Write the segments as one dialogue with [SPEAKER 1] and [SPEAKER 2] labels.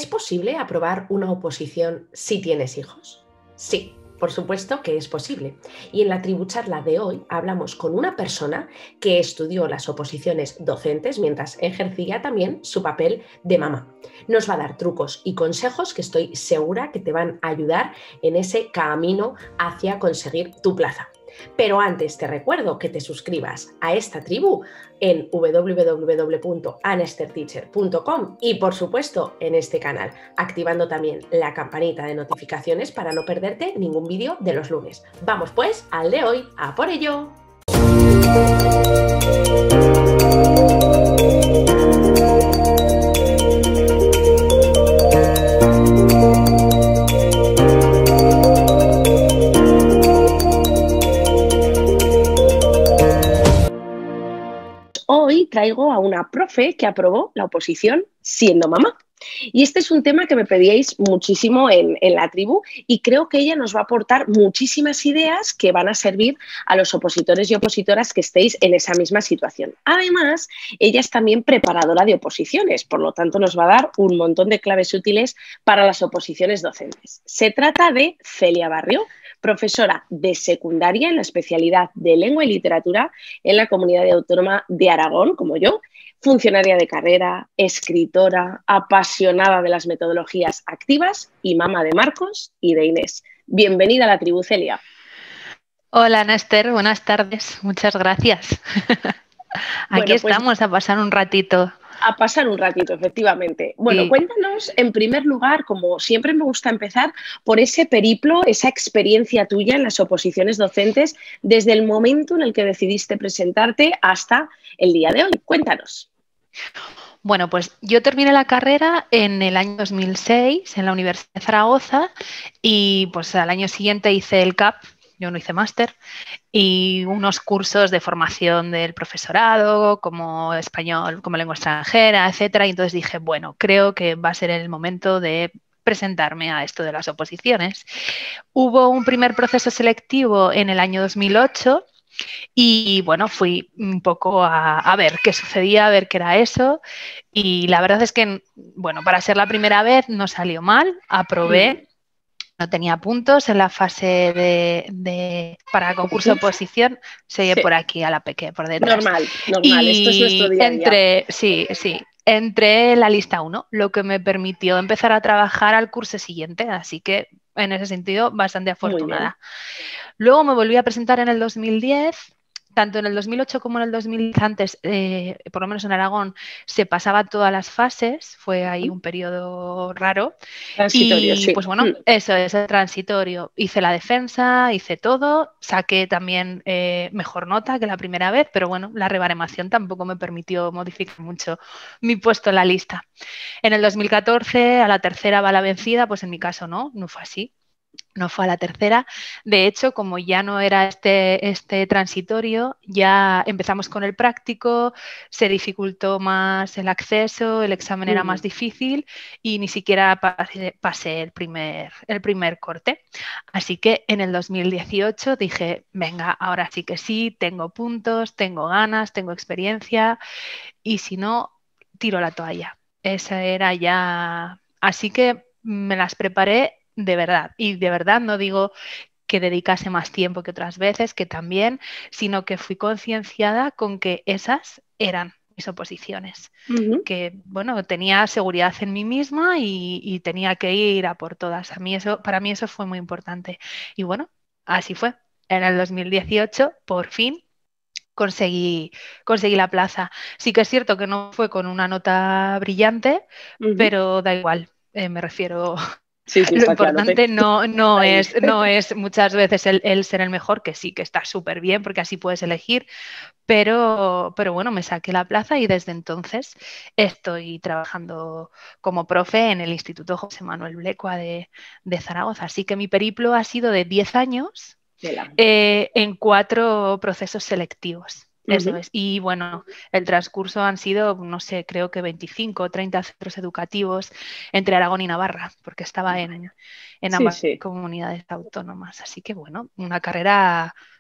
[SPEAKER 1] posible aprobar una oposición si tienes hijos? Sí, por supuesto que es posible. Y en la tribucharla de hoy hablamos con una persona que estudió las oposiciones docentes mientras ejercía también su papel de mamá. Nos va a dar trucos y consejos que estoy segura que te van a ayudar en ese camino hacia conseguir tu plaza. Pero antes te recuerdo que te suscribas a esta tribu en www.anesterteacher.com y por supuesto en este canal, activando también la campanita de notificaciones para no perderte ningún vídeo de los lunes. Vamos pues al de hoy, ¡a por ello!
[SPEAKER 2] Hoy traigo a una profe que aprobó la oposición siendo mamá. Y este es un tema que me pedíais muchísimo en la tribu y creo que ella nos va a aportar muchísimas ideas que van a servir a los opositores y opositoras que estéis en esa misma situación. Además, ella es también preparadora de oposiciones, por lo tanto nos va a dar un montón de claves útiles para las oposiciones docentes. Se trata de Celia Barrio, profesora de secundaria en la especialidad de Lengua y Literatura en la Comunidad Autónoma de Aragón, como yo, funcionaria de carrera, escritora, apasionada de las metodologías activas y mamá de Marcos y de Inés. Bienvenida a la tribu, Celia.
[SPEAKER 3] Hola, Néstor, buenas tardes, muchas gracias. Aquí estamos a pasar un ratito.
[SPEAKER 2] A pasar un ratito, efectivamente. Bueno, sí. Cuéntanos, en primer lugar, como siempre me gusta empezar, por ese periplo, esa experiencia tuya en las oposiciones docentes, desde el momento en el que decidiste presentarte hasta el día de hoy. Cuéntanos.
[SPEAKER 3] Bueno, pues yo terminé la carrera en el año 2006 en la Universidad de Zaragoza y pues al año siguiente hice el CAP. Yo no hice máster, y unos cursos de formación del profesorado, como español, como lengua extranjera, etcétera. Y entonces dije, bueno, creo que va a ser el momento de presentarme a esto de las oposiciones. Hubo un primer proceso selectivo en el año 2008 y, bueno, fui un poco a ver qué sucedía, a ver qué era eso. Y la verdad es que, bueno, para ser la primera vez no salió mal, aprobé. No tenía puntos en la fase para concurso de oposición. Se oye por aquí a la peque, por detrás.
[SPEAKER 2] Normal, esto es nuestro día a día.
[SPEAKER 3] Sí, entré en la lista 1, lo que me permitió empezar a trabajar al curso siguiente, así que en ese sentido bastante afortunada. Luego me volví a presentar en el 2010. Tanto en el 2008 como en el 2010, antes, por lo menos en Aragón, se pasaba todas las fases, fue ahí un periodo raro.
[SPEAKER 2] Transitorio,
[SPEAKER 3] y,
[SPEAKER 2] sí.
[SPEAKER 3] Pues bueno, eso es el transitorio. Hice la defensa, hice todo, saqué también mejor nota que la primera vez, pero bueno, la rebaremación tampoco me permitió modificar mucho mi puesto en la lista. En el 2014, a la tercera va la vencida, pues en mi caso no fue así. No fue a la tercera. De hecho, como ya no era este transitorio, ya empezamos con el práctico, se dificultó más el acceso, el examen era más difícil y ni siquiera pasé el primer corte. Así que en el 2018 dije, venga, ahora sí que sí, tengo puntos, tengo ganas, tengo experiencia y si no, tiro la toalla. Esa era ya... Así que me las preparé de verdad, y de verdad no digo que dedicase más tiempo que otras veces, que también, sino que fui concienciada con que esas eran mis oposiciones, que bueno, tenía seguridad en mí misma y tenía que ir a por todas. Para mí eso fue muy importante. Y bueno, así fue. En el 2018, por fin, conseguí la plaza. Sí que es cierto que no fue con una nota brillante, pero da igual, me refiero...
[SPEAKER 2] Sí,
[SPEAKER 3] lo importante claro. no es muchas veces el ser el mejor, que sí, que está súper bien porque así puedes elegir, pero bueno, me saqué la plaza y desde entonces estoy trabajando como profe en el Instituto José Manuel Blecua de Zaragoza. Así que mi periplo ha sido de 10 años en 4 procesos selectivos. Eso es. Y bueno, el transcurso han sido, no sé, creo que 25 o 30 centros educativos entre Aragón y Navarra, porque estaba en ambas comunidades autónomas. Así que bueno, una carrera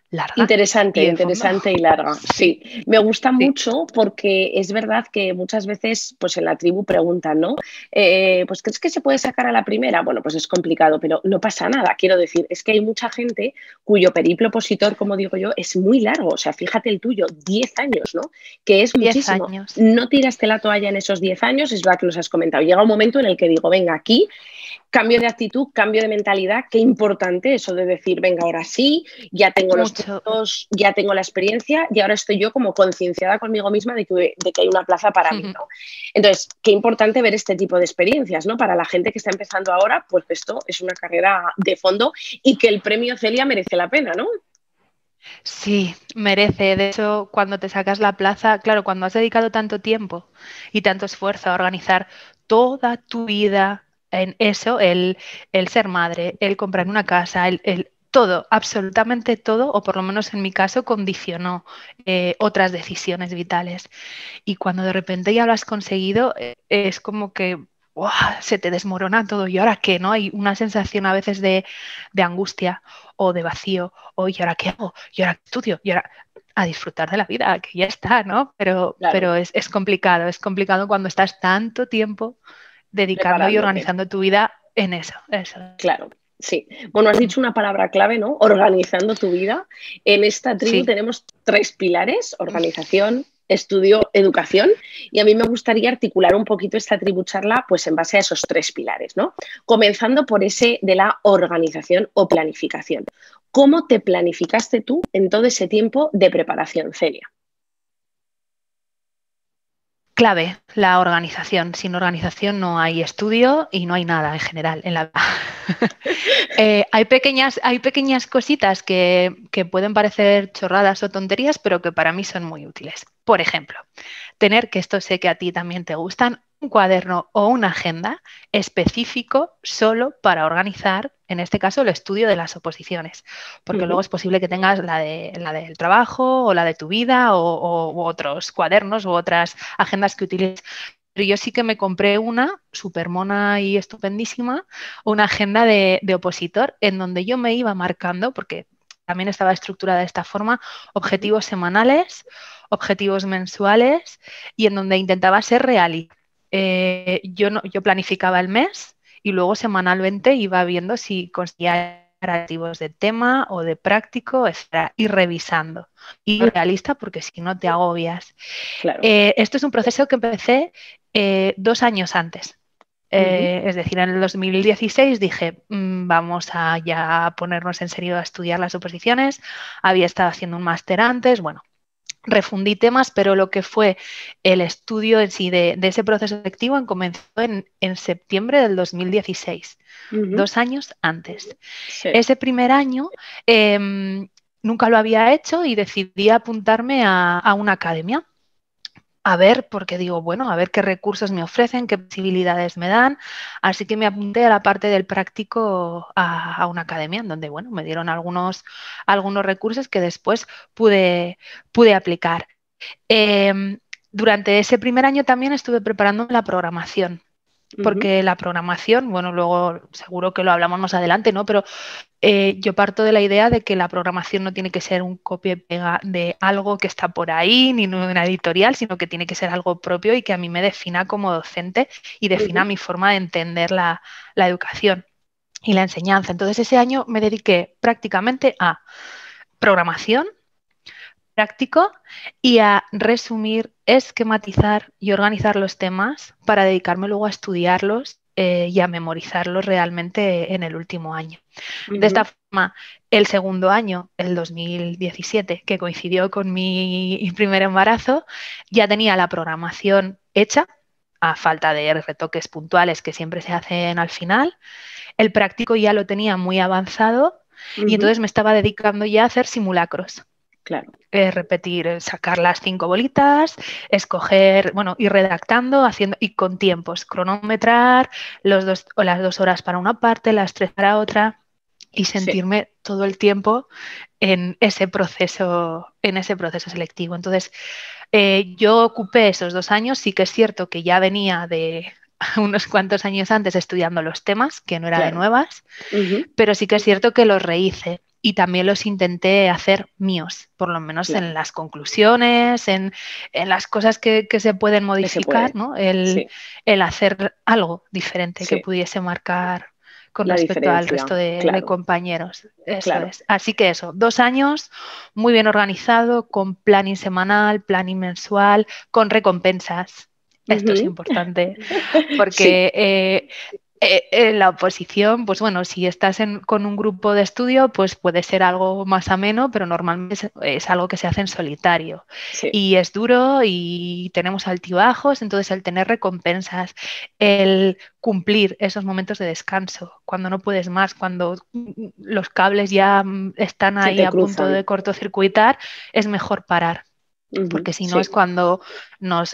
[SPEAKER 3] larga.
[SPEAKER 2] Interesante,
[SPEAKER 3] Y
[SPEAKER 2] interesante y larga. Sí, me gusta
[SPEAKER 3] sí.
[SPEAKER 2] mucho porque es verdad que muchas veces pues en la tribu preguntan, ¿no? Pues ¿crees que se puede sacar a la primera? Bueno, pues es complicado, pero no pasa nada. Quiero decir, es que hay mucha gente cuyo periplo opositor, como digo yo, es muy largo. O sea, fíjate el tuyo, 10 años, ¿no? Que es
[SPEAKER 3] 10
[SPEAKER 2] muchísimo.
[SPEAKER 3] años.
[SPEAKER 2] No tiraste la toalla en esos 10 años, es verdad que nos has comentado. Llega un momento en el que digo, venga, aquí cambio de actitud, cambio de mentalidad, qué importante eso de decir, venga, ahora sí, ya tengo los
[SPEAKER 3] Mucho.
[SPEAKER 2] puntos, ya tengo la experiencia y ahora estoy yo como concienciada conmigo misma de que hay una plaza para mí, ¿no? Entonces, qué importante ver este tipo de experiencias, ¿no? Para la gente que está empezando ahora, pues esto es una carrera de fondo y que el premio Celia merece la pena, ¿no?
[SPEAKER 3] Sí, merece. De hecho, cuando te sacas la plaza, claro, cuando has dedicado tanto tiempo y tanto esfuerzo a organizar toda tu vida en eso, el ser madre, el comprar una casa, todo, absolutamente todo, o por lo menos en mi caso, condicionó otras decisiones vitales. Y cuando de repente ya lo has conseguido, es como que ¡buah! Se te desmorona todo. ¿Y ahora qué? ¿No? Hay una sensación a veces de angustia o de vacío. O ¿y ahora qué hago? ¿Y ahora qué estudio? ¿Y ahora a disfrutar de la vida? Que ya está, ¿no?
[SPEAKER 2] Claro,
[SPEAKER 3] Pero es complicado cuando estás tanto tiempo dedicando y
[SPEAKER 2] preparándote.
[SPEAKER 3] organizando tu vida en eso. Eso.
[SPEAKER 2] Claro, sí. Bueno, has dicho una palabra clave, ¿no? Organizando tu vida. En esta tribu
[SPEAKER 3] Sí.
[SPEAKER 2] tenemos 3 pilares: organización, estudio, educación. Y a mí me gustaría articular un poquito esta tribu charla pues en base a esos 3 pilares, ¿no? Comenzando por ese de la organización o planificación. ¿Cómo te planificaste tú en todo ese tiempo de preparación, Celia?
[SPEAKER 3] Clave, la organización. Sin organización no hay estudio y no hay nada en general en la vida. Hay pequeñas cositas que pueden parecer chorradas o tonterías, pero que para mí son muy útiles. Por ejemplo, tener, que esto sé que a ti también te gustan, un cuaderno o una agenda específico solo para organizar, en este caso, el estudio de las oposiciones, porque luego es posible que tengas la del trabajo o la de tu vida u otros cuadernos u otras agendas que utilices. Pero yo sí que me compré una súper mona y estupendísima, una agenda de opositor en donde yo me iba marcando, porque también estaba estructurada de esta forma, objetivos semanales, objetivos mensuales y en donde intentaba ser realista. Yo planificaba el mes y luego semanalmente iba viendo si conseguía activos de tema o de práctico, etcétera, y revisando. Y realista porque si no te agobias.
[SPEAKER 2] Claro.
[SPEAKER 3] Esto es un proceso que empecé 2 años antes. Es decir, en el 2016 dije, vamos a ya ponernos en serio a estudiar las oposiciones. Había estado haciendo un máster antes, bueno, refundí temas, pero lo que fue el estudio en sí de ese proceso selectivo comenzó en septiembre del 2016, 2 años antes.
[SPEAKER 2] Sí.
[SPEAKER 3] Ese primer año nunca lo había hecho y decidí apuntarme a una academia. A ver, porque digo, bueno, a ver qué recursos me ofrecen, qué posibilidades me dan. Así que me apunté a la parte del práctico a una academia, en donde, bueno, me dieron algunos recursos que después pude aplicar. Durante ese primer año también estuve preparando la programación, porque la programación, bueno, luego seguro que lo hablamos más adelante, ¿no? Pero yo parto de la idea de que la programación no tiene que ser un copia y pega de algo que está por ahí, ni una editorial, sino que tiene que ser algo propio y que a mí me defina como docente y defina mi forma de entender la educación y la enseñanza. Entonces ese año me dediqué prácticamente a programación, práctico y a resumir, esquematizar y organizar los temas para dedicarme luego a estudiarlos y a memorizarlos realmente en el último año. De esta forma, el segundo año, el 2017, que coincidió con mi primer embarazo, ya tenía la programación hecha, a falta de retoques puntuales que siempre se hacen al final. El práctico ya lo tenía muy avanzado y entonces me estaba dedicando ya a hacer simulacros.
[SPEAKER 2] Claro.
[SPEAKER 3] Repetir, sacar las 5 bolitas, escoger, bueno, ir redactando, haciendo y con tiempos, cronometrar las 2 horas para una parte, las 3 para otra y sentirme todo el tiempo en ese proceso selectivo. Entonces, yo ocupé esos 2 años, sí que es cierto que ya venía de unos cuantos años antes estudiando los temas, que no era de nuevas, pero sí que es cierto que los rehice. y también los intenté hacer míos, por lo menos en las conclusiones, en las cosas que se pueden modificar, ¿no? El hacer algo diferente que pudiese marcar con respecto al resto de compañeros. Eso es. Así que eso, 2 años, muy bien organizado, con planning semanal, planning mensual, con recompensas. Esto es importante porque la oposición, pues bueno, si estás con un grupo de estudio, pues puede ser algo más ameno, pero normalmente es algo que se hace en solitario. Y es duro y tenemos altibajos, entonces el tener recompensas, el cumplir esos momentos de descanso, cuando no puedes más, cuando los cables ya están ahí a punto de cortocircuitar, es mejor parar. Porque si no es cuando nos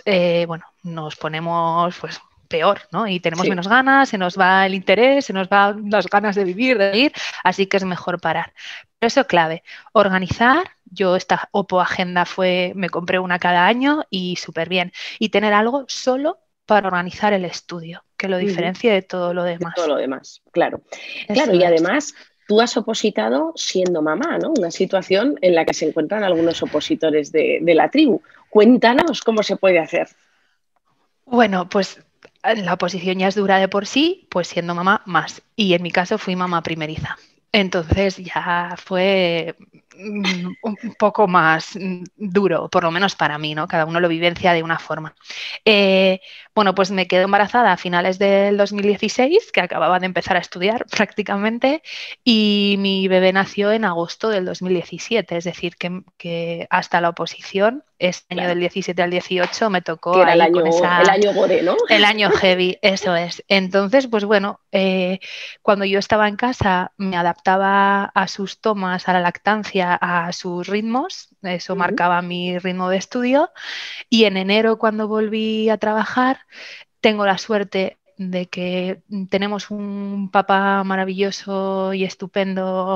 [SPEAKER 3] ponemos pues peor, ¿no? Y tenemos menos ganas, se nos va el interés, se nos van las ganas de vivir, de ir, así que es mejor parar. Pero eso clave, organizar, yo esta Oppo Agenda me compré una cada año y súper bien. Y tener algo solo para organizar el estudio, que lo diferencie de todo lo demás.
[SPEAKER 2] De todo lo demás, claro. Claro, y además tú has opositado siendo mamá, ¿no? Una situación en la que se encuentran algunos opositores de la tribu. Cuéntanos cómo se puede hacer.
[SPEAKER 3] Bueno, pues la oposición ya es dura de por sí, pues siendo mamá más. Y en mi caso fui mamá primeriza. Entonces ya fue un poco más duro, por lo menos para mí, ¿no? Cada uno lo vivencia de una forma. Bueno, pues me quedé embarazada a finales del 2016, que acababa de empezar a estudiar prácticamente, y mi bebé nació en agosto del 2017, es decir, que hasta la oposición, este año del 17 al 18, me tocó
[SPEAKER 2] que era
[SPEAKER 3] ahí
[SPEAKER 2] el año gore, ¿no?
[SPEAKER 3] El año heavy, eso es. Entonces, pues bueno, cuando yo estaba en casa me adaptaba a sus tomas, a la lactancia, a sus ritmos, eso marcaba mi ritmo de estudio, y en enero, cuando volví a trabajar, tengo la suerte de que tenemos un papá maravilloso y estupendo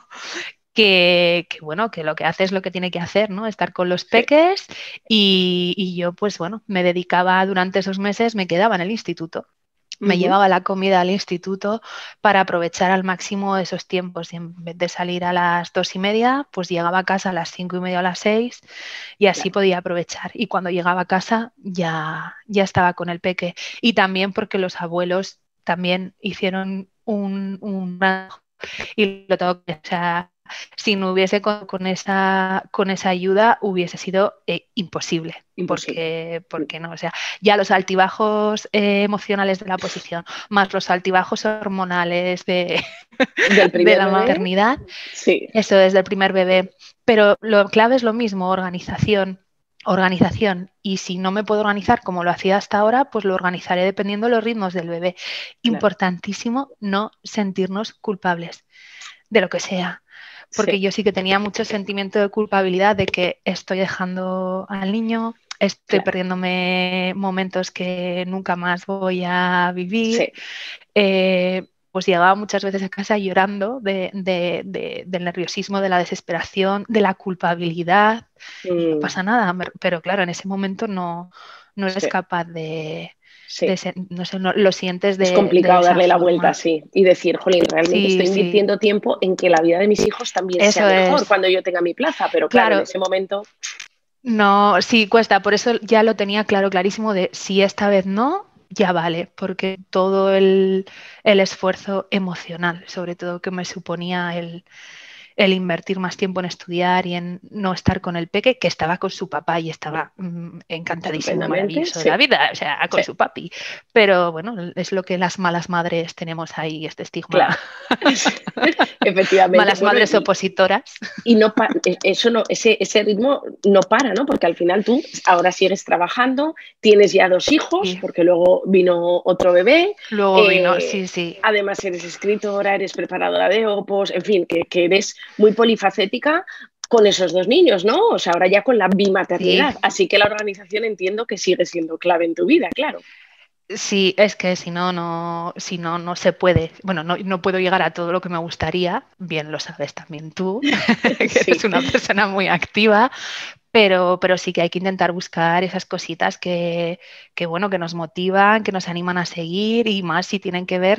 [SPEAKER 3] que bueno, que lo que hace es lo que tiene que hacer, ¿no? Estar con los peques y yo, pues bueno, me dedicaba durante esos meses, me quedaba en el instituto. Me llevaba la comida al instituto para aprovechar al máximo esos tiempos y en vez de salir a las 2:30, pues llegaba a casa a las 5:30 o a las 6 y así podía aprovechar. Y cuando llegaba a casa ya estaba con el peque. Y también porque los abuelos también hicieron un y lo tengo que, o sea, si no hubiese con esa ayuda hubiese sido imposible. Porque no, o sea, ya los altibajos emocionales de la oposición, más los altibajos hormonales de la maternidad, eso desde el primer bebé. Pero lo clave es lo mismo, organización, y si no me puedo organizar como lo hacía hasta ahora, pues lo organizaré dependiendo de los ritmos del bebé. Importantísimo no sentirnos culpables de lo que sea. Porque yo sí que tenía mucho sentimiento de culpabilidad de que estoy dejando al niño, estoy perdiéndome momentos que nunca más voy a vivir. Pues llegaba muchas veces a casa llorando del nerviosismo, de la desesperación, de la culpabilidad. Y no pasa nada, pero claro, en ese momento no eres capaz de... no sé, lo sientes de...
[SPEAKER 2] Es complicado darle la vuelta,
[SPEAKER 3] sí.
[SPEAKER 2] Y decir, jolín, realmente estoy invirtiendo tiempo en que la vida de mis hijos también sea mejor cuando yo tenga mi plaza, pero claro, en ese momento...
[SPEAKER 3] No, sí, cuesta, por eso ya lo tenía clarísimo de si esta vez no, ya vale, porque todo el esfuerzo emocional, sobre todo que me suponía el invertir más tiempo en estudiar y en no estar con el peque, que estaba con su papá y estaba encantadísimo, maravilloso de la vida, o sea, con su papi. Pero bueno, es lo que las malas madres tenemos ahí, este estigma.
[SPEAKER 2] Efectivamente.
[SPEAKER 3] Malas madres opositoras.
[SPEAKER 2] Y no eso no, ese ritmo no para, ¿no? Porque al final tú ahora sigues trabajando, tienes ya 2 hijos, porque luego vino otro bebé.
[SPEAKER 3] Luego vino, sí.
[SPEAKER 2] Además eres escritora, eres preparadora de opos, en fin, que eres muy polifacética con esos 2 niños, ¿no? O sea, ahora ya con la bimaternidad. Así que la organización entiendo que sigue siendo clave en tu vida, claro.
[SPEAKER 3] Sí, es que si no se puede. Bueno, no puedo llegar a todo lo que me gustaría, bien lo sabes también tú, que eres una persona muy activa, pero sí que hay que intentar buscar esas cositas que nos motivan, que nos animan a seguir y más si tienen que ver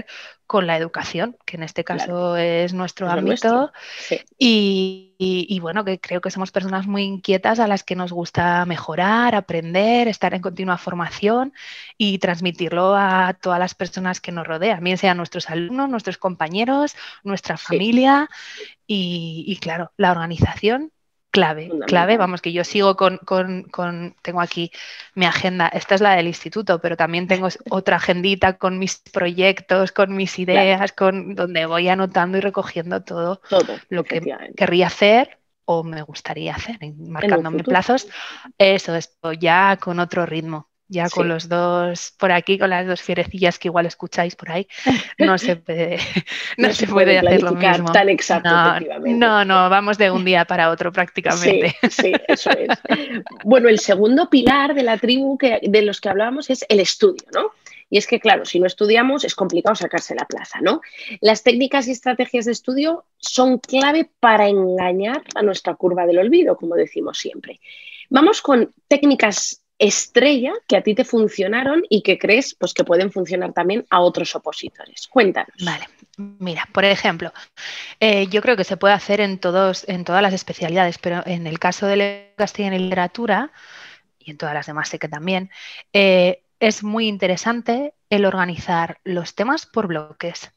[SPEAKER 3] con la educación, que en este caso
[SPEAKER 2] Claro.
[SPEAKER 3] es nuestro
[SPEAKER 2] Es lo
[SPEAKER 3] ámbito.
[SPEAKER 2] nuestro. Sí.
[SPEAKER 3] Y bueno, que creo que somos personas muy inquietas a las que nos gusta mejorar, aprender, estar en continua formación y transmitirlo a todas las personas que nos rodean, bien sean nuestros alumnos, nuestros compañeros, nuestra
[SPEAKER 2] Sí,
[SPEAKER 3] familia y claro, la organización. Clave,
[SPEAKER 2] fundamental.
[SPEAKER 3] vamos, que yo sigo tengo aquí mi agenda, esta es la del instituto, pero también tengo otra agendita con mis proyectos, con mis ideas, con donde voy anotando y recogiendo todo lo que
[SPEAKER 2] efectivamente.
[SPEAKER 3] querría hacer o me gustaría hacer, marcándome
[SPEAKER 2] futuro.
[SPEAKER 3] plazos, eso es ya con otro ritmo. Ya
[SPEAKER 2] Sí.
[SPEAKER 3] con los dos por aquí, con las dos fierecillas que igual escucháis por ahí, no se puede, no se puede hacer lo mismo.
[SPEAKER 2] Tan exacto, efectivamente.
[SPEAKER 3] No, vamos de un día para otro prácticamente.
[SPEAKER 2] Sí, eso es. Bueno, el segundo pilar de la tribu de los que hablábamos es el estudio, ¿no? Y es que, claro, si no estudiamos es complicado sacarse la plaza, ¿no? Las técnicas y estrategias de estudio son clave para engañar a nuestra curva del olvido, como decimos siempre. Vamos con técnicas estrella que a ti te funcionaron y que crees pues, que pueden funcionar también a otros opositores. Cuéntanos.
[SPEAKER 3] Vale, mira, por ejemplo, yo creo que se puede hacer en todas las especialidades, pero en el caso de castellano y literatura, y en todas las demás sé que también, es muy interesante el organizar los temas por bloques.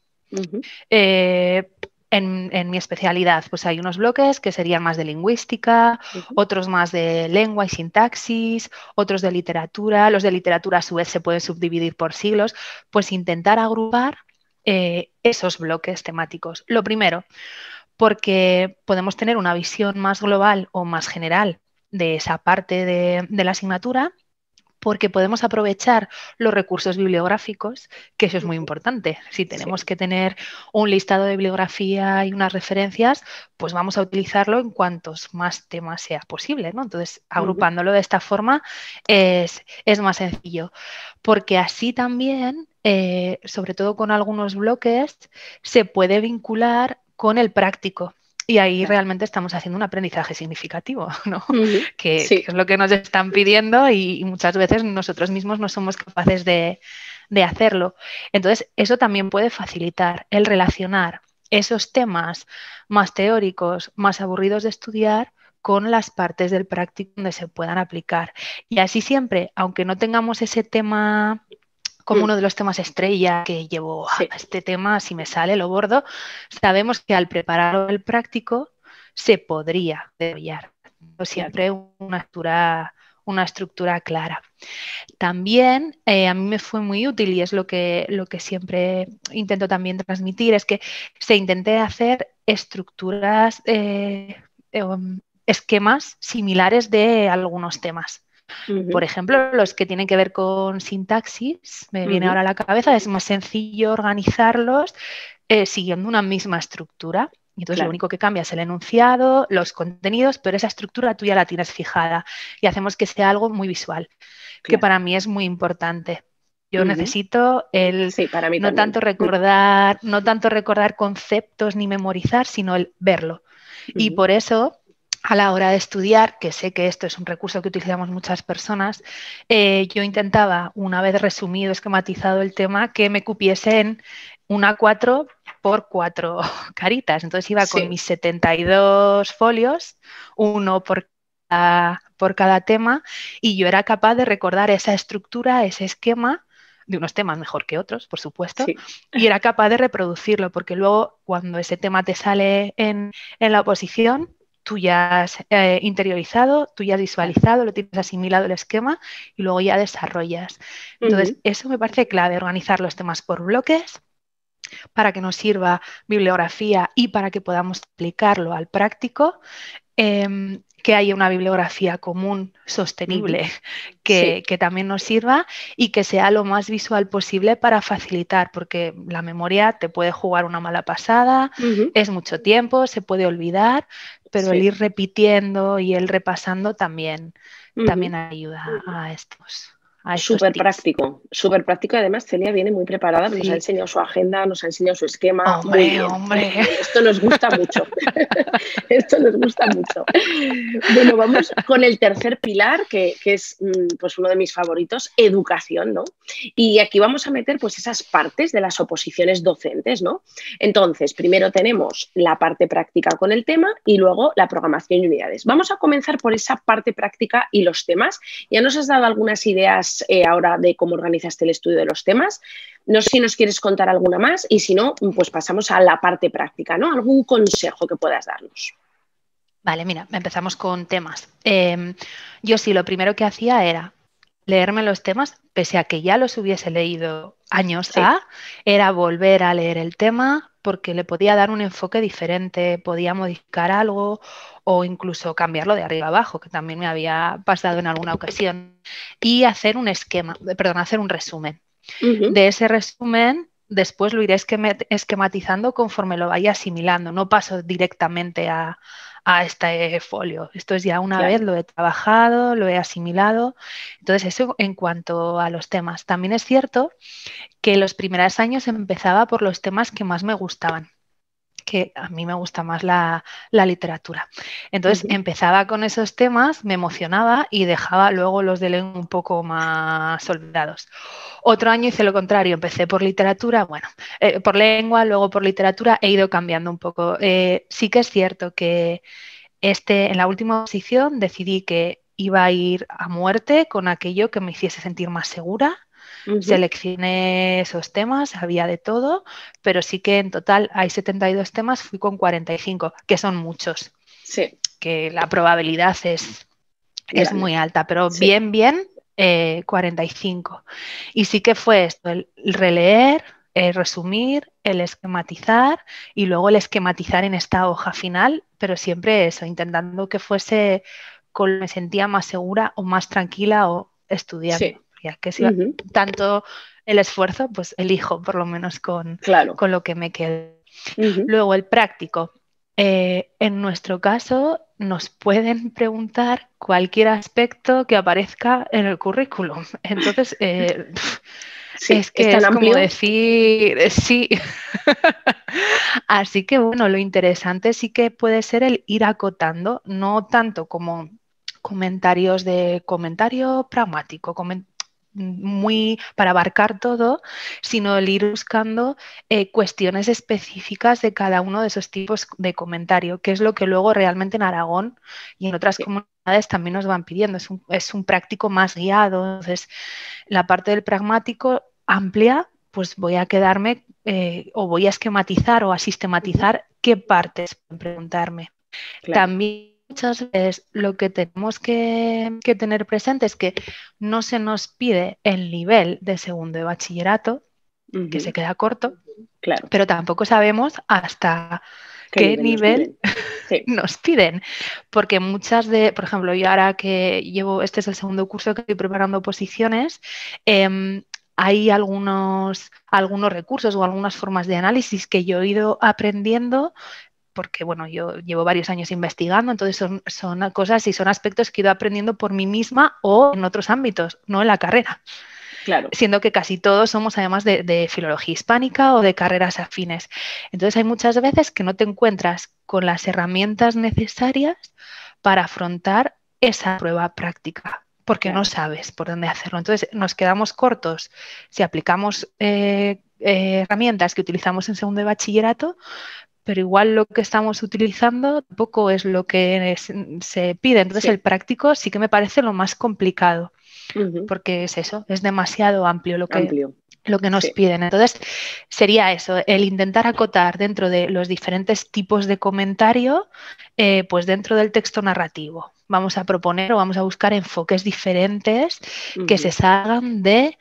[SPEAKER 3] En mi especialidad, pues hay unos bloques que serían más de lingüística, otros más de lengua y sintaxis, otros de literatura. Los de literatura a su vez se pueden subdividir por siglos. Pues intentar agrupar esos bloques temáticos. Lo primero, porque podemos tener una visión más global o más general de esa parte de la asignatura, porque podemos aprovechar los recursos bibliográficos, que eso es muy importante. Si tenemos que tener un listado de bibliografía y unas referencias, pues vamos a utilizarlo en cuantos más temas sea posible, ¿no? Entonces, agrupándolo de esta forma es más sencillo, porque así también, sobre todo con algunos bloques, se puede vincular con el práctico. Y ahí realmente estamos haciendo un aprendizaje significativo, ¿no? Que es lo que nos están pidiendo y muchas veces nosotros mismos no somos capaces de hacerlo. Entonces, eso también puede facilitar el relacionar esos temas más teóricos, más aburridos de estudiar, con las partes del práctico donde se puedan aplicar. Y así siempre, aunque no tengamos ese tema como uno de los temas estrella que llevo este tema, si me sale lo bordo, sabemos que al prepararlo el práctico se podría desarrollar siempre una estructura clara. También a mí me fue muy útil y es lo que siempre intento también transmitir, es que se intente hacer estructuras, esquemas similares de algunos temas. Por ejemplo, los que tienen que ver con sintaxis, me viene ahora a la cabeza, es más sencillo organizarlos siguiendo una misma estructura. Y entonces lo único que cambia es el enunciado, los contenidos, pero esa estructura tú ya la tienes fijada y hacemos que sea algo muy visual, que para mí es muy importante. Yo necesito no tanto recordar conceptos ni memorizar, sino el verlo. Y por eso, a la hora de estudiar, que sé que esto es un recurso que utilizamos muchas personas, yo intentaba, una vez resumido, esquematizado el tema, que me cupiese en un A4 por 4 caritas. Entonces iba con mis 72 folios, uno por cada tema, y yo era capaz de recordar esa estructura, ese esquema, de unos temas mejor que otros, por supuesto, y era capaz de reproducirlo, porque luego cuando ese tema te sale en la oposición, tú ya has interiorizado, tú ya has visualizado, lo tienes asimilado el esquema y luego ya desarrollas. Entonces, eso me parece clave, organizar los temas por bloques para que nos sirva bibliografía y para que podamos aplicarlo al práctico, que haya una bibliografía común, sostenible, que también nos sirva y que sea lo más visual posible para facilitar, porque la memoria te puede jugar una mala pasada, es mucho tiempo, se puede olvidar, pero el ir repitiendo y el repasando también ayuda a a estos tips.
[SPEAKER 2] Súper práctico. Además, Celia viene muy preparada,
[SPEAKER 3] Sí.
[SPEAKER 2] nos ha enseñado su agenda, nos ha enseñado su esquema.
[SPEAKER 3] Hombre,
[SPEAKER 2] Muy bien.
[SPEAKER 3] hombre.
[SPEAKER 2] Esto nos gusta mucho. Esto nos gusta mucho. Bueno, vamos con el tercer pilar, que es pues uno de mis favoritos, educación, ¿no? Y aquí vamos a meter pues esas partes de las oposiciones docentes, ¿no? Entonces, primero tenemos la parte práctica con el tema y luego la programación y unidades. Vamos a comenzar por esa parte práctica y los temas. Ya nos has dado algunas ideas ahora de cómo organizaste el estudio de los temas. No sé si nos quieres contar alguna más y si no, pues pasamos a la parte práctica, ¿no? ¿Algún consejo que puedas darnos?
[SPEAKER 3] Vale, mira, empezamos con temas. Yo sí, lo primero que hacía era leerme los temas, pese a que ya los hubiese leído años era volver a leer el tema porque le podía dar un enfoque diferente, podía modificar algo o incluso cambiarlo de arriba abajo, que también me había pasado en alguna ocasión, y hacer un hacer un resumen. De ese resumen, después lo iré esquematizando conforme lo vaya asimilando, no paso directamente a este folio. Esto es ya una vez lo he trabajado, lo he asimilado. Entonces, eso en cuanto a los temas. También es cierto que los primeros años empezaba por los temas que más me gustaban, que a mí me gusta más la literatura. Entonces empezaba con esos temas, me emocionaba y dejaba luego los de lengua un poco más olvidados. Otro año hice lo contrario, empecé por literatura, por lengua, luego por literatura, he ido cambiando un poco. Sí que es cierto que en la última posición decidí que iba a ir a muerte con aquello que me hiciese sentir más segura. Seleccioné esos temas, había de todo, pero sí que en total hay 72 temas, fui con 45, que son muchos.
[SPEAKER 2] Sí.
[SPEAKER 3] Que la probabilidad es muy alta, pero bien, 45. Y sí que fue esto, el releer, el resumir, el esquematizar y luego el esquematizar en esta hoja final, pero siempre eso, intentando que fuese con lo que me sentía más segura o más tranquila o estudiando.
[SPEAKER 2] Sí.
[SPEAKER 3] Ya que si tanto el esfuerzo, pues elijo por lo menos con lo que me quede. Luego el práctico. En nuestro caso nos pueden preguntar cualquier aspecto que aparezca en el currículum. Entonces, es que es como decir sí. Así que bueno, lo interesante sí que puede ser el ir acotando, no tanto como comentarios de comentario pragmático, muy para abarcar todo, sino el ir buscando cuestiones específicas de cada uno de esos tipos de comentario, que es lo que luego realmente en Aragón y en otras comunidades también nos van pidiendo. Es un práctico más guiado. Entonces, la parte del pragmático amplia, pues voy a quedarme o voy a esquematizar o a sistematizar qué partes preguntarme. También muchas veces lo que tenemos que tener presente es que no se nos pide el nivel de segundo de bachillerato, que se queda corto, pero tampoco sabemos hasta qué nivel nos piden. Porque por ejemplo, yo ahora que este es el segundo curso que estoy preparando oposiciones, hay algunos recursos o algunas formas de análisis que yo he ido aprendiendo porque bueno, yo llevo varios años investigando, entonces son cosas y son aspectos que he ido aprendiendo por mí misma o en otros ámbitos, no en la carrera. Siendo que casi todos somos además de filología hispánica o de carreras afines. Entonces hay muchas veces que no te encuentras con las herramientas necesarias para afrontar esa prueba práctica, porque no sabes por dónde hacerlo. Entonces nos quedamos cortos si aplicamos herramientas que utilizamos en segundo de bachillerato, pero igual lo que estamos utilizando tampoco es lo que se pide. Entonces el práctico sí que me parece lo más complicado, porque es eso, es demasiado amplio lo que nos piden. Entonces sería eso, el intentar acotar dentro de los diferentes tipos de comentario, pues dentro del texto narrativo. Vamos a proponer o vamos a buscar enfoques diferentes que se salgan de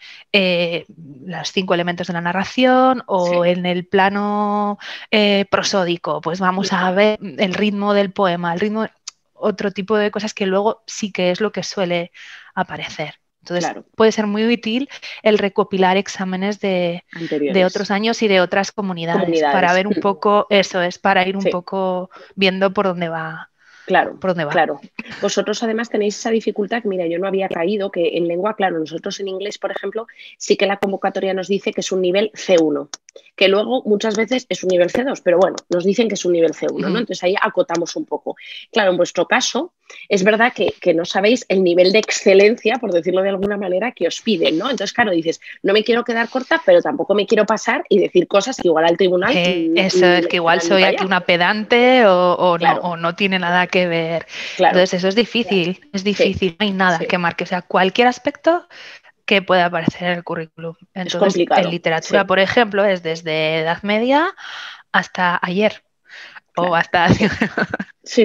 [SPEAKER 3] los 5 elementos de la narración o en el plano prosódico. Pues vamos a ver el ritmo del poema, otro tipo de cosas que luego sí que es lo que suele aparecer. Entonces puede ser muy útil el recopilar exámenes de otros años y de otras comunidades para ver un poco, eso es, para ir un poco viendo por dónde va
[SPEAKER 2] Claro,
[SPEAKER 3] por dónde va.
[SPEAKER 2] claro. Vosotros además tenéis esa dificultad, mira, yo no había caído, que en lengua, claro, nosotros en inglés, por ejemplo, sí que la convocatoria nos dice que es un nivel C1, que luego muchas veces es un nivel C2, pero bueno, nos dicen que es un nivel C1, ¿no? Entonces ahí acotamos un poco. Claro, en vuestro caso, es verdad que no sabéis el nivel de excelencia, por decirlo de alguna manera, que os piden, ¿no? Entonces, claro, dices, no me quiero quedar corta, pero tampoco me quiero pasar y decir cosas que igual al tribunal...
[SPEAKER 3] Eso es que igual soy aquí una pedante
[SPEAKER 2] Claro.
[SPEAKER 3] o no tiene nada que ver.
[SPEAKER 2] Claro.
[SPEAKER 3] Entonces eso es difícil, no hay nada que marque, o sea, cualquier aspecto que pueda aparecer en el currículum. Entonces,
[SPEAKER 2] es complicado.
[SPEAKER 3] En literatura, por ejemplo, es desde Edad Media hasta ayer. O hasta...
[SPEAKER 2] Sí,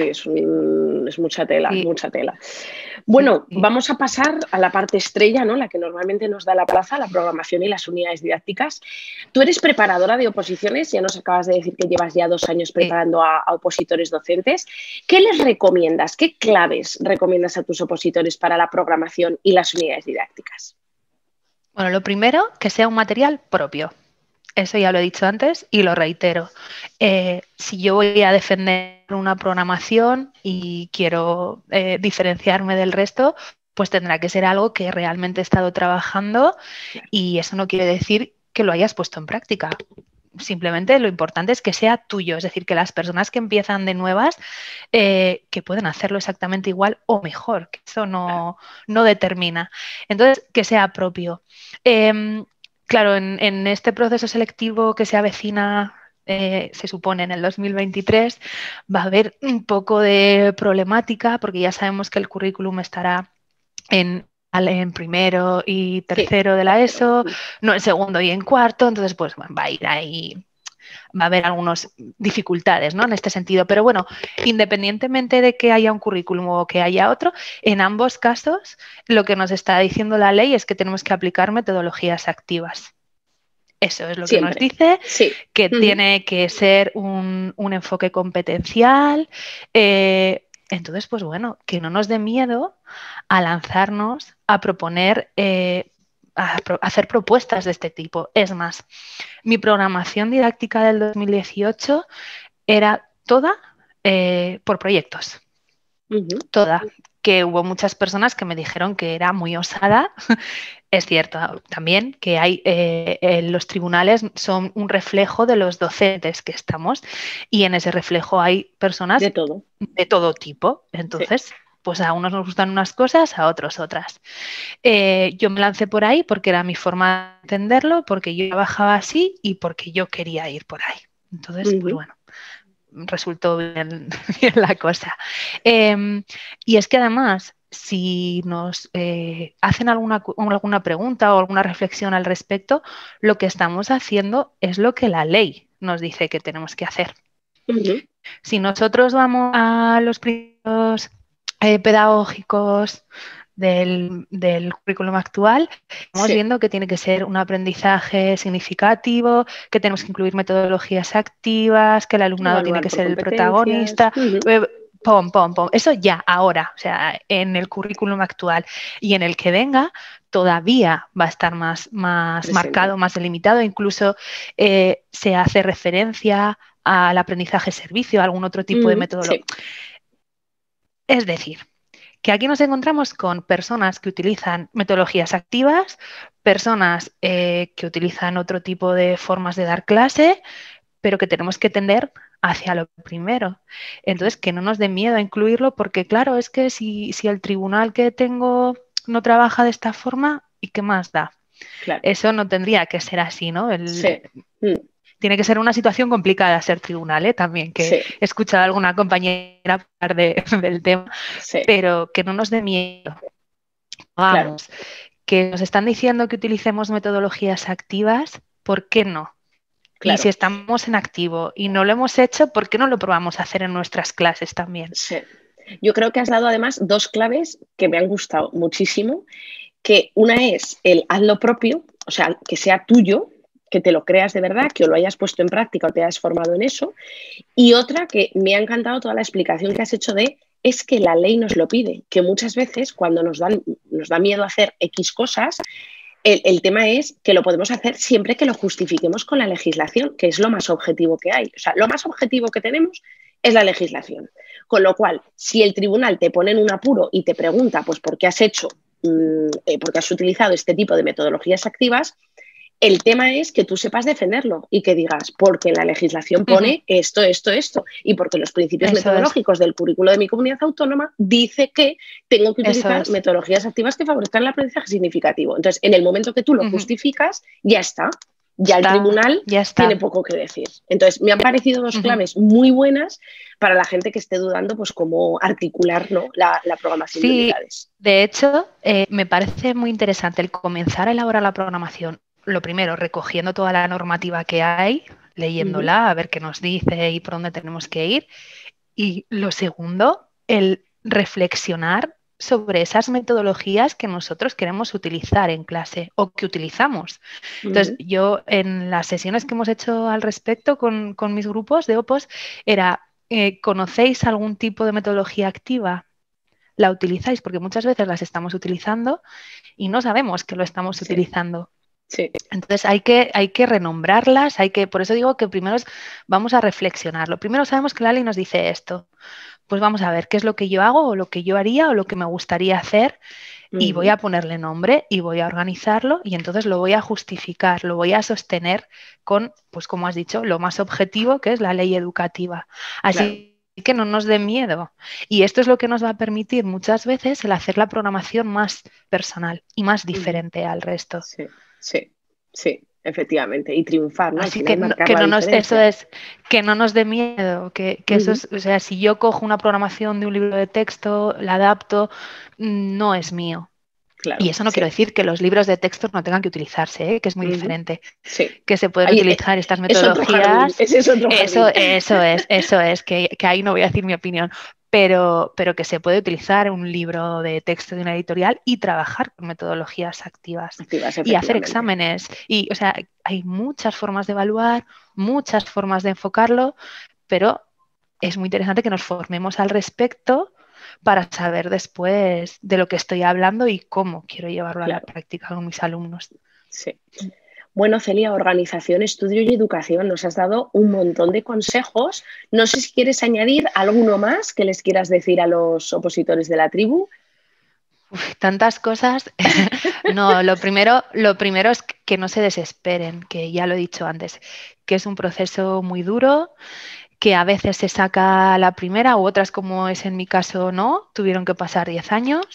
[SPEAKER 2] es mucha tela, mucha tela. Bueno, vamos a pasar a la parte estrella, ¿no? La que normalmente nos da la plaza, la programación y las unidades didácticas. Tú eres preparadora de oposiciones, ya nos acabas de decir que llevas ya 2 años preparando a opositores docentes. ¿Qué les recomiendas? ¿Qué claves recomiendas a tus opositores para la programación y las unidades didácticas?
[SPEAKER 3] Bueno, lo primero, que sea un material propio. Eso ya lo he dicho antes y lo reitero. Si yo voy a defender una programación y quiero diferenciarme del resto, pues tendrá que ser algo que realmente he estado trabajando y eso no quiere decir que lo hayas puesto en práctica. Simplemente lo importante es que sea tuyo, es decir, que las personas que empiezan de nuevas que pueden hacerlo exactamente igual o mejor, que eso no determina. Entonces, que sea propio. Claro, en este proceso selectivo que se avecina, se supone en el 2023, va a haber un poco de problemática porque ya sabemos que el currículum estará en primero y tercero de la ESO, no en segundo y en cuarto, entonces pues va a ir ahí, va a haber algunas dificultades, ¿no? En este sentido. Pero bueno, independientemente de que haya un currículum o que haya otro, en ambos casos lo que nos está diciendo la ley es que tenemos que aplicar metodologías activas. Eso es lo que nos dice, que tiene que ser un enfoque competencial. Entonces, pues bueno, que no nos dé miedo a lanzarnos a proponer, a hacer propuestas de este tipo. Es más, mi programación didáctica del 2018 era toda por proyectos. Toda. Que hubo muchas personas que me dijeron que era muy osada. Es cierto también que hay los tribunales son un reflejo de los docentes que estamos y en ese reflejo hay personas de todo tipo. Entonces, pues a unos nos gustan unas cosas, a otros otras. Yo me lancé por ahí porque era mi forma de entenderlo, porque yo trabajaba así y porque yo quería ir por ahí. Entonces, pues bueno, resultó bien la cosa. Y es que además, si nos hacen alguna pregunta o alguna reflexión al respecto, lo que estamos haciendo es lo que la ley nos dice que tenemos que hacer. Si nosotros vamos a los principios pedagógicos del currículum actual, estamos viendo que tiene que ser un aprendizaje significativo, que tenemos que incluir metodologías activas, que el alumnado tiene que ser el protagonista. Eso ya, ahora, o sea, en el currículum actual y en el que venga, todavía va a estar más marcado, más delimitado, incluso se hace referencia al aprendizaje servicio, a algún otro tipo de metodología. Es decir, que aquí nos encontramos con personas que utilizan metodologías activas, personas que utilizan otro tipo de formas de dar clase, pero que tenemos que tender hacia lo primero. Entonces, que no nos dé miedo a incluirlo, porque claro, es que si el tribunal que tengo no trabaja de esta forma, ¿y qué más da? Claro. Eso no tendría que ser así, ¿no? Tiene que ser una situación complicada ser tribunal, también, que he escuchado a alguna compañera hablar del tema, pero que no nos dé miedo. Vamos, que nos están diciendo que utilicemos metodologías activas, ¿por qué no? Y si estamos en activo y no lo hemos hecho, ¿por qué no lo probamos a hacer en nuestras clases también?
[SPEAKER 2] Yo creo que has dado además 2 claves que me han gustado muchísimo, que una es el haz lo propio, o sea, que sea tuyo, que te lo creas de verdad, que lo hayas puesto en práctica o te hayas formado en eso. Y otra que me ha encantado toda la explicación que has hecho es que la ley nos lo pide, que muchas veces cuando nos da miedo hacer X cosas, el tema es que lo podemos hacer siempre que lo justifiquemos con la legislación, que es lo más objetivo que hay. O sea, lo más objetivo que tenemos es la legislación. Con lo cual, si el tribunal te pone en un apuro y te pregunta, pues, ¿por qué has hecho, por qué has utilizado este tipo de metodologías activas? El tema es que tú sepas defenderlo y que digas, porque la legislación pone esto, y porque los principios metodológicos del currículo de mi comunidad autónoma dice que tengo que utilizar metodologías activas que favorezcan el aprendizaje significativo. Entonces, en el momento que tú lo justificas, ya está. Ya el tribunal tiene poco que decir. Entonces, me han parecido dos claves muy buenas para la gente que esté dudando, pues, cómo articular, ¿no?, la programación de unidades.
[SPEAKER 3] De hecho, me parece muy interesante el comenzar a elaborar la programación. Lo primero, recogiendo toda la normativa que hay, leyéndola, a ver qué nos dice y por dónde tenemos que ir. Y lo segundo, el reflexionar sobre esas metodologías que nosotros queremos utilizar en clase o que utilizamos. Entonces, yo en las sesiones que hemos hecho al respecto con mis grupos de OPOS era, ¿conocéis algún tipo de metodología activa? ¿La utilizáis? Porque muchas veces las estamos utilizando y no sabemos que lo estamos utilizando.
[SPEAKER 2] Sí.
[SPEAKER 3] Entonces hay que renombrarlas, por eso digo que primero vamos a reflexionarlo. Primero sabemos que la ley nos dice esto, pues vamos a ver qué es lo que yo hago o lo que yo haría o lo que me gustaría hacer y voy a ponerle nombre y voy a organizarlo y entonces lo voy a justificar, lo voy a sostener con, pues como has dicho, lo más objetivo que es la ley educativa. Así que no nos dé miedo. Y esto es lo que nos va a permitir muchas veces el hacer la programación más personal y más diferente al resto.
[SPEAKER 2] Sí, efectivamente. Y triunfar, ¿no?
[SPEAKER 3] Así que no nos dé miedo, que eso es, o sea, si yo cojo una programación de un libro de texto, la adapto, no es mío. Claro, y eso no quiero decir que los libros de texto no tengan que utilizarse, que es muy diferente. Que se pueden utilizar estas metodologías. Eso es, que ahí no voy a decir mi opinión. Pero que se puede utilizar un libro de texto de una editorial y trabajar con metodologías activas y hacer exámenes. Y, o sea, hay muchas formas de evaluar, muchas formas de enfocarlo, pero es muy interesante que nos formemos al respecto para saber después de lo que estoy hablando y cómo quiero llevarlo a la práctica con mis alumnos.
[SPEAKER 2] Sí. Bueno, Celia, organización, estudio y educación. Nos has dado un montón de consejos. No sé si quieres añadir alguno más que les quieras decir a los opositores de la tribu.
[SPEAKER 3] Tantas cosas. No, lo primero es que no se desesperen, que ya lo he dicho antes, que es un proceso muy duro, que a veces se saca la primera u otras, como es en mi caso, no, tuvieron que pasar 10 años.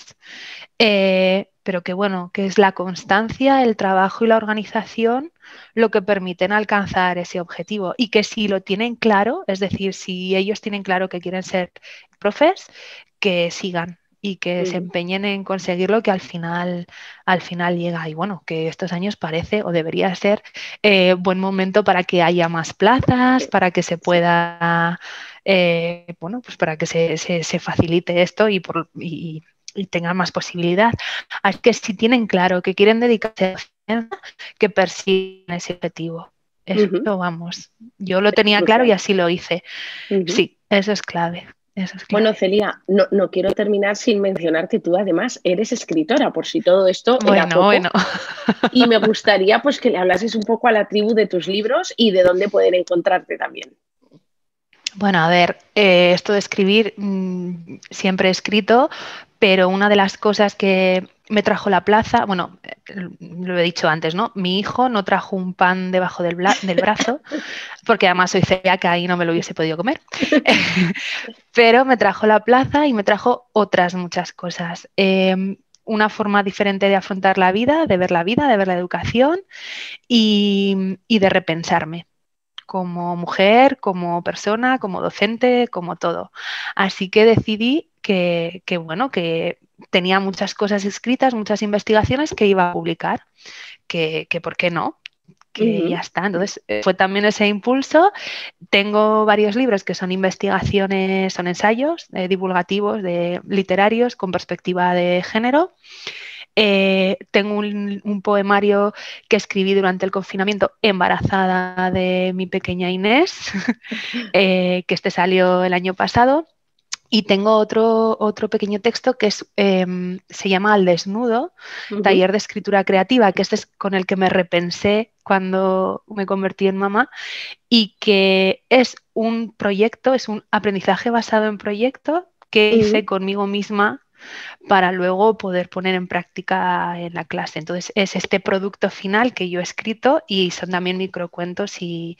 [SPEAKER 3] Pero que bueno, que es la constancia, el trabajo y la organización lo que permiten alcanzar ese objetivo y que si lo tienen claro, es decir, si ellos tienen claro que quieren ser profes, que sigan y que se empeñen en conseguirlo, que al final llega. Y bueno, que estos años parece o debería ser buen momento para que haya más plazas, para que se pueda, pues para que se facilite esto y tengan más posibilidad. Así que si tienen claro que quieren dedicarse a la ciencia, que persigan ese objetivo. Eso, vamos, yo lo tenía claro y así lo hice. Sí, eso es clave.
[SPEAKER 2] Bueno, Celia, no quiero terminar sin mencionar que tú además eres escritora, por si todo esto era poco. Bueno. Y me gustaría pues que le hablases un poco a la tribu de tus libros y de dónde pueden encontrarte también.
[SPEAKER 3] Bueno, a ver, esto de escribir siempre he escrito, pero una de las cosas que me trajo la plaza, bueno, lo he dicho antes, ¿no? Mi hijo no trajo un pan debajo del brazo, porque además soy celíaca y no me lo hubiese podido comer, pero me trajo la plaza y me trajo otras muchas cosas. Una forma diferente de afrontar la vida, de ver la educación y de repensarme. Como mujer, como persona, como docente, como todo. Así que decidí que tenía muchas cosas escritas, muchas investigaciones que iba a publicar, que ¿por qué no? Que ya está. Entonces fue también ese impulso. Tengo varios libros que son investigaciones, son ensayos divulgativos, literarios con perspectiva de género. Tengo un poemario que escribí durante el confinamiento embarazada de mi pequeña Inés, que salió el año pasado. Y tengo otro pequeño texto que se llama Al desnudo, taller de escritura creativa, que este es con el que me repensé cuando me convertí en mamá, y que es un proyecto, es un aprendizaje basado en proyecto que hice conmigo misma para luego poder poner en práctica en la clase. Entonces es este producto final que yo he escrito y son también microcuentos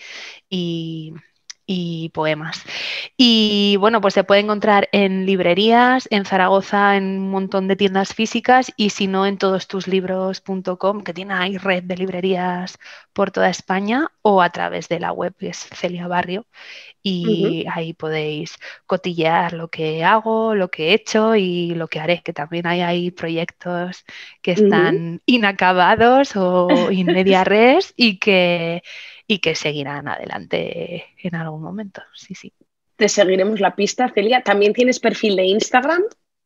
[SPEAKER 3] y poemas. Y bueno, pues se puede encontrar en librerías, en Zaragoza, en un montón de tiendas físicas y si no en todostuslibros.com, que tiene ahí red de librerías por toda España, o a través de la web, que es Celia Barrio, y ahí podéis cotillear lo que hago, lo que he hecho y lo que haré, que también hay proyectos que están inacabados o in media res y que seguirán adelante en algún momento. Sí, sí.
[SPEAKER 2] Te seguiremos la pista, Celia. ¿También tienes perfil de Instagram?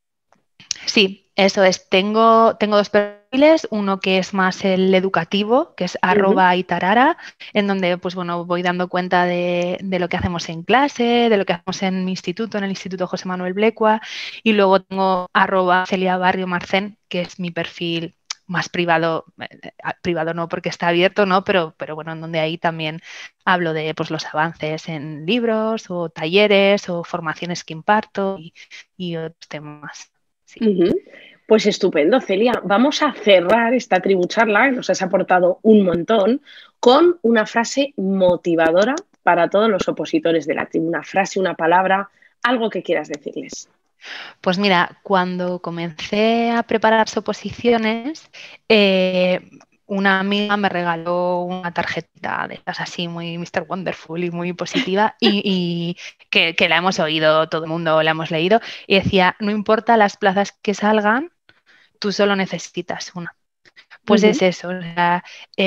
[SPEAKER 3] Sí, eso es. Tengo dos perfiles, uno que es más el educativo, que es @itarara, en donde pues bueno, voy dando cuenta de lo que hacemos en clase, de lo que hacemos en mi instituto, en el Instituto José Manuel Blecua, y luego tengo @CeliaBarrioMarcén, que es mi perfil más privado, privado no porque está abierto, ¿no? Pero bueno, en donde ahí también hablo de pues, los avances en libros o talleres o formaciones que imparto y otros temas. Sí.
[SPEAKER 2] Pues estupendo, Celia. Vamos a cerrar esta tribucharla, que nos has aportado un montón, con una frase motivadora para todos los opositores de la tribu. Una frase, una palabra, algo que quieras decirles.
[SPEAKER 3] Pues mira, cuando comencé a preparar oposiciones, una amiga me regaló una tarjeta de esas así muy Mr. Wonderful y muy positiva y que la hemos oído, todo el mundo la hemos leído, y decía, no importa las plazas que salgan, tú solo necesitas una. Pues es eso, o sea,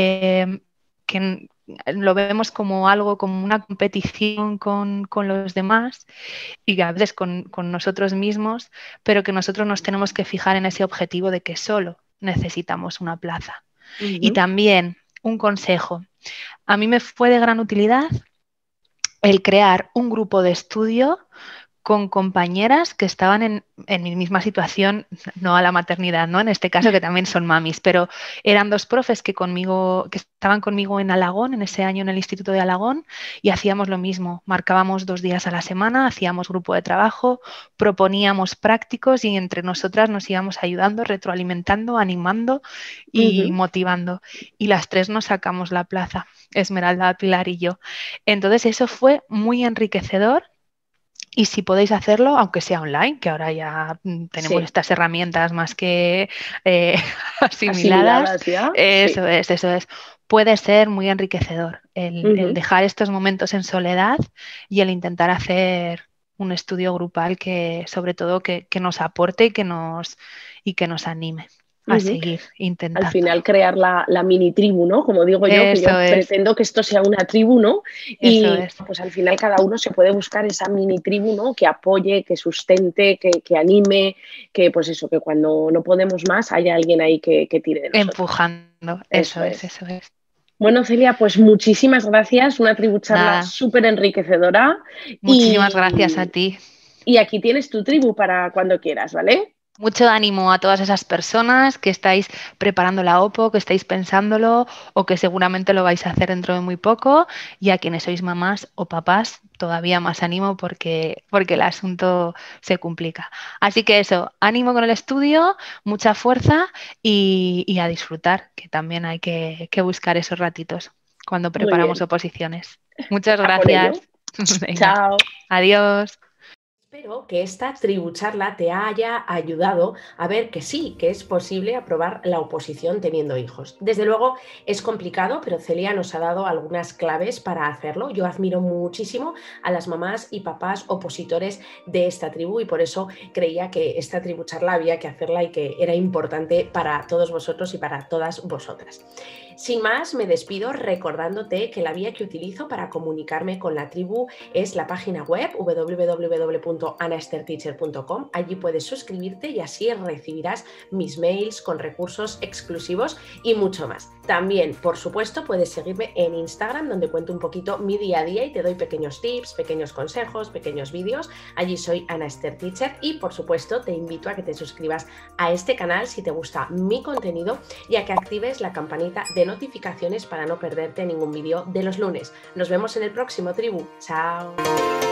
[SPEAKER 3] que lo vemos como algo, como una competición con los demás y a veces con nosotros mismos, pero que nosotros nos tenemos que fijar en ese objetivo de que solo necesitamos una plaza. Y también un consejo, a mí me fue de gran utilidad el crear un grupo de estudio con compañeras que estaban en mi misma situación, no a la maternidad, ¿no? En este caso que también son mamis, pero eran dos profes que estaban conmigo en Alagón, en ese año en el Instituto de Alagón, y hacíamos lo mismo, marcábamos 2 días a la semana, hacíamos grupo de trabajo, proponíamos prácticos y entre nosotras nos íbamos ayudando, retroalimentando, animando y motivando. Y las 3 nos sacamos la plaza, Esmeralda, Pilar y yo. Entonces eso fue muy enriquecedor. Y si podéis hacerlo, aunque sea online, que ahora ya tenemos estas herramientas más que asimiladas,
[SPEAKER 2] ¿ya?
[SPEAKER 3] Eso es. Puede ser muy enriquecedor el dejar estos momentos en soledad y el intentar hacer un estudio grupal que, sobre todo, que nos aporte y que nos anime a seguir intentando.
[SPEAKER 2] Al final crear la mini tribu, ¿no? Como digo yo, que yo pretendo que esto sea una tribu, ¿no? Y pues al final cada uno se puede buscar esa mini tribu, ¿no? Que apoye, que sustente, que anime, que pues eso, que cuando no podemos más haya alguien ahí que tire de nosotros.
[SPEAKER 3] Empujando, eso es.
[SPEAKER 2] Bueno, Celia, pues muchísimas gracias, una tribucharla súper enriquecedora.
[SPEAKER 3] Muchísimas gracias a ti.
[SPEAKER 2] Y aquí tienes tu tribu para cuando quieras, ¿vale?
[SPEAKER 3] Mucho ánimo a todas esas personas que estáis preparando la OPO, que estáis pensándolo o que seguramente lo vais a hacer dentro de muy poco, y a quienes sois mamás o papás todavía más ánimo porque el asunto se complica. Así que eso, ánimo con el estudio, mucha fuerza y a disfrutar, que también hay que buscar esos ratitos cuando preparamos oposiciones. Muchas gracias.
[SPEAKER 2] Chao.
[SPEAKER 3] Adiós.
[SPEAKER 1] Espero que esta tribucharla te haya ayudado a ver que sí, que es posible aprobar la oposición teniendo hijos. Desde luego es complicado, pero Celia nos ha dado algunas claves para hacerlo. Yo admiro muchísimo a las mamás y papás opositores de esta tribu y por eso creía que esta tribucharla había que hacerla y que era importante para todos vosotros y para todas vosotras. Sin más, me despido recordándote que la vía que utilizo para comunicarme con la tribu es la página web www.itarara.es www.anaesterteacher.com. Allí puedes suscribirte y así recibirás mis mails con recursos exclusivos y mucho más. También, por supuesto, puedes seguirme en Instagram, donde cuento un poquito mi día a día y te doy pequeños tips, pequeños consejos, pequeños vídeos. Allí soy Ana Ester Teacher y, por supuesto, te invito a que te suscribas a este canal si te gusta mi contenido y a que actives la campanita de notificaciones para no perderte ningún vídeo de los lunes. Nos vemos en el próximo, tribu. ¡Chao!